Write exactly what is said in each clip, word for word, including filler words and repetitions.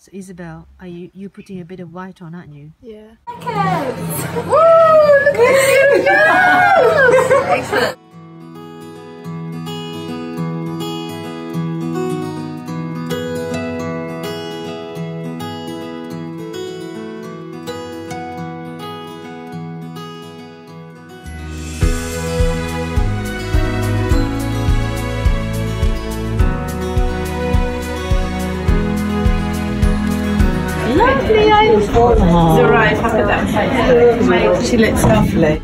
So Isabel, are you you putting a bit of white on, aren't you? Yeah. Woo! Look at you go! Excellent. Lovely, I It's alright, have it that way. She looks lovely.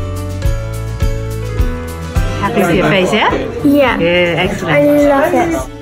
Happy with your face, yeah? Yeah. Yeah, excellent. I love it.